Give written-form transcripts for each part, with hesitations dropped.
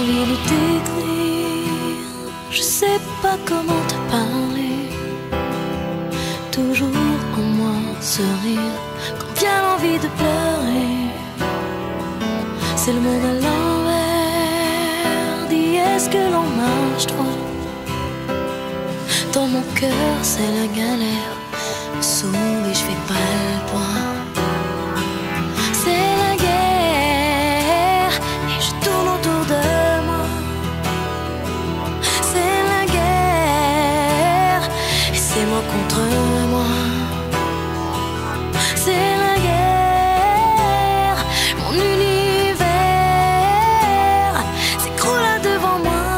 envie de t'écrire, je sais pas comment te parler. Toujours en moi ce rire quand vient l'envie de pleurer. C'est le monde à l'envers, dis est-ce que l'on marche droit? Dans mon cœur c'est la galère, me sauve et je fais pas le poids. C'est la guerre et je tourne autour de moi. C'est la guerre et c'est moi contre moi. C'est la guerre, mon univers s'écroule là devant moi.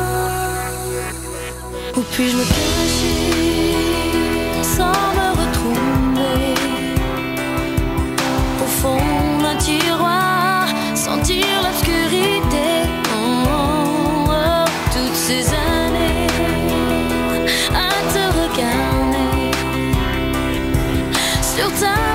Où puis-je me cacher sans me retrouver au fond d'un tiroir, sentir l'obscurité? Toutes ces années à te regarder sur ta